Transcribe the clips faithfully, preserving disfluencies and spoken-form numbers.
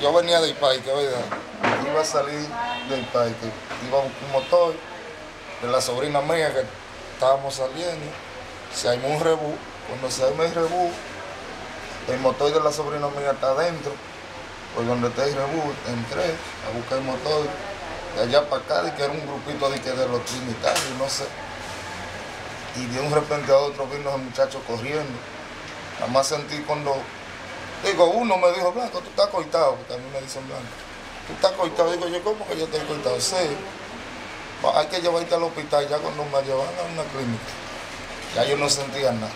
yo venía de Ipaique, ¿verdad? Iba a salir de Ipaique, iba un motor de la sobrina mía que estábamos saliendo, se armó un rebú. Cuando se arma el rebú, el motor de la sobrina mía está adentro, pues donde está el rebú, entré a buscar el motor, de allá para acá, de que era un grupito de, que de los trinitarios, no sé. Y de un repente a otro vino el muchacho corriendo. Nada más sentí cuando, digo, uno me dijo, Blanco, tú estás cortado, porque a mí me dicen Blanco, tú estás cortado. Digo yo, ¿cómo que yo estoy cortado? Sí, hay que llevarte al hospital. Ya cuando me llevan a una clínica, ya yo no sentía nada.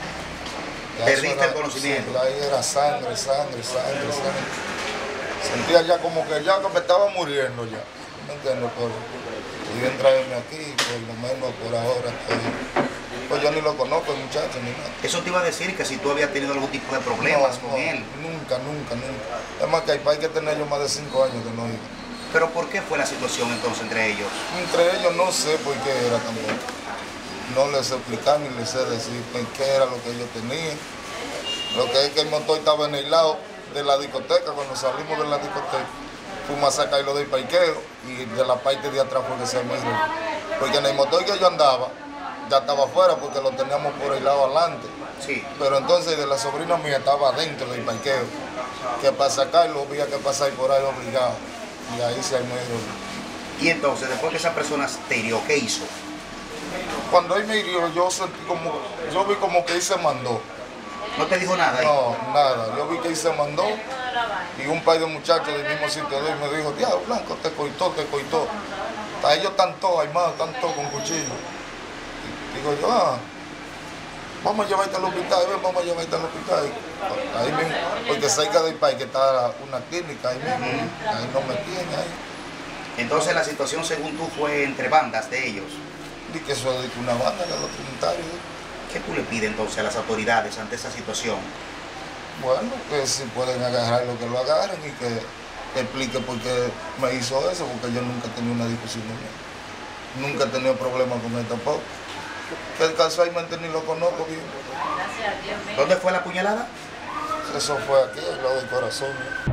Ya ¿Perdiste era, el conocimiento? Sí, ahí era sangre, sangre, sangre, sangre. Sentía ya como que ya que me estaba muriendo ya. ¿Me entiendes? Pero pudieron traerme aquí, por lo menos por ahora estoy. Pues yo ni lo conozco, el muchacho, ni nada. Eso te iba a decir, que si tú habías tenido algún tipo de problemas No, con no, él. Nunca, nunca, nunca. Es más que hay hay que tener yo más de cinco años que no iba. ¿Pero por qué fue la situación entonces entre ellos? Entre ellos no sé por qué era tampoco. No les sé explicar ni les sé decir por qué era lo que ellos tenían. Lo que es que el motor estaba en el lado de la discoteca. Cuando salimos de la discoteca, fuimos a sacarlo del parqueo y de la parte de atrás fue que se miró. Porque en el motor que yo andaba, ya estaba afuera porque lo teníamos por el lado adelante. Sí. Pero entonces de la sobrina mía estaba dentro del parqueo, que para sacarlo había que pasar por ahí obligado. Y ahí se armó el rollo. Y entonces, después que esa persona te hirió, ¿qué hizo? Cuando él me hirió, yo sentí como, yo vi como que él se mandó. ¿No te dijo nada ahí? No, nada. Yo vi que él se mandó y un par de muchachos del mismo sitio de él me dijo, diablo, Blanco, te coitó, te coitó. A ellos están todos armados, están todos con cuchillo. Y digo yo, ah, vamos a llevarte al hospital, ven, vamos a llevarte al hospital. Ahí mismo, porque cerca del país que está una clínica, ahí mismo, ahí no me tienen ahí. Entonces la situación, según tú, fue entre bandas de ellos. Y que eso es una banda de los trinitarios. ¿Qué tú le pides entonces a las autoridades ante esa situación? Bueno, que si pueden agarrarlo, que lo agarren y que explique por qué me hizo eso, porque yo nunca he tenido una discusión con él. Nunca he tenido problemas con él tampoco. Que casualmente ni lo conozco bien. ¿Dónde fue la puñalada? Eso fue aquí, al lado del corazón.